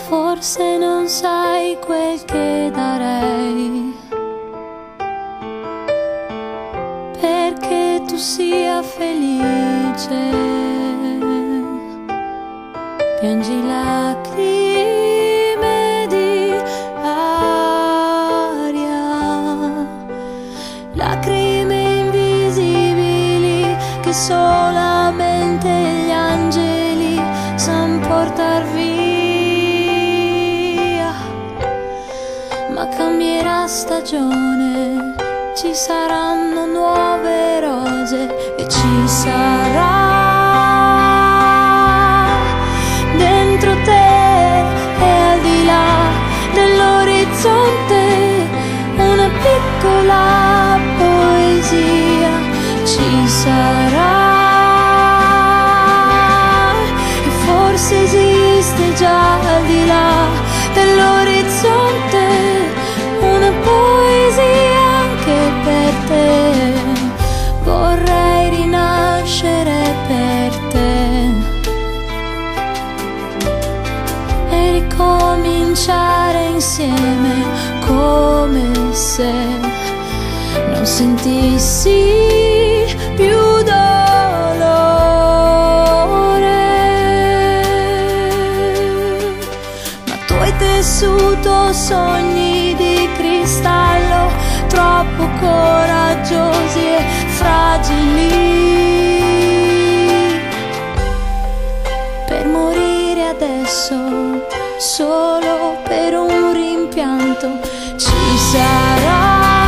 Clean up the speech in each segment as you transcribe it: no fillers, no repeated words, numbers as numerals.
Forse non sai quel che darei perché tu sia felice. Piangi lacrime di aria, lacrime invisibili che solamente gli angeli san portar via. Ma cambierà stagione, ci saranno nuove rose e ci sarà dentro te e al di là dell'orizzonte una piccola poesia. Ci sarà e forse esiste già al di là dell'orizzonte una poesia anche per te. Vorrei rinascere per te e ricominciare insieme come se non sentissi più dolore. Ma tu hai tessuto sogni di cristallo, troppo coraggiosi e fragili per morire adesso solo per un rimpianto. Ci sarà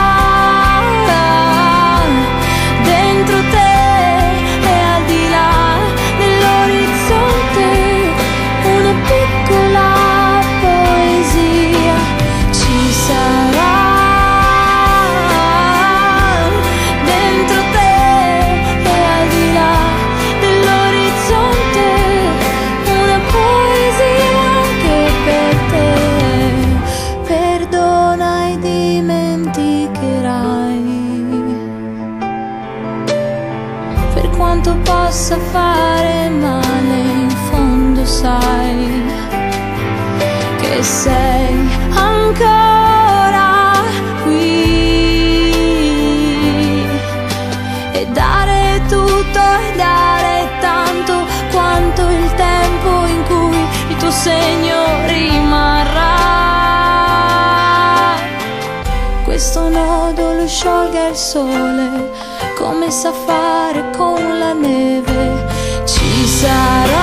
dentro te e al di là dell'orizzonte una piccola poesia. Ci sarà dentro te e al di là dell'orizzonte una poesia anche per te. Perdona e dimenticherai, per quanto possa fare male, in fondo sai che sei ancora qui. E dare tutto e dare tanto quanto il tempo in cui il tuo segno rimarrà. Questo nodo lo sciolga il sole come sa fare con la neve. Ci sarà